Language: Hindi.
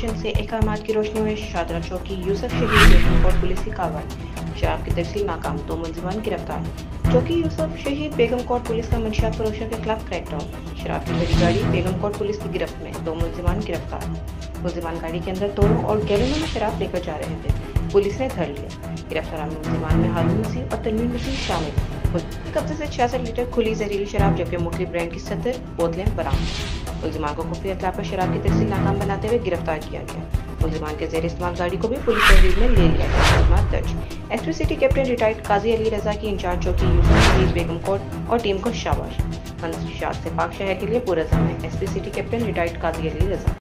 इंफॉर्मेशन से अहकामात की रोशनी में शादरा चौकी यूसुफ शहीद बेगम कोर्ट पुलिस की कार्रवाई। शराब की तस्लील नाकाम, 2 मुलजिमान गिरफ्तार। चौकी यूसुफ शहीद बेगम कोर्ट पुलिस का मंशियात फरोशों के खिलाफ क्रैकडाउन। शराब की भरी गाड़ी बेगम कोर्ट पुलिस की गिरफ्त में, 2 मुलजिमान गिरफ्तार। मुलजिमान गाड़ी के अंदर तोड़ों और गैलनों में शराब लेकर जा रहे थे, पुलिस ने धर लिया। गिरफ्तार मुलजिमान में हारून मसीह और तनवीर मसीह शामिल। कब्जे से 66 लीटर खुली जहरीली शराब जबकि मुख्तलिफ ब्रांड की 70 बोतलें बरामद। मुलजिमान को खुफिया इत्तला पर शराब की तस्लील नाकाम बनाते हुए गिरफ्तार किया गया। मुलजिमान के जेर इस्तेमाल गाड़ी को भी पुलिस तहरीर में ले लिया गया। मुकदमा दर्ज। SP city captain retired Kazi Ali Raza की इंचार्ज चौकी यूसुफ शहीद बेगम कोर्ट और टीम को शाबाश। मंशियात से पाक शहर के लिए पुरज़म है। SP city captain retired Kazi Ali रजा।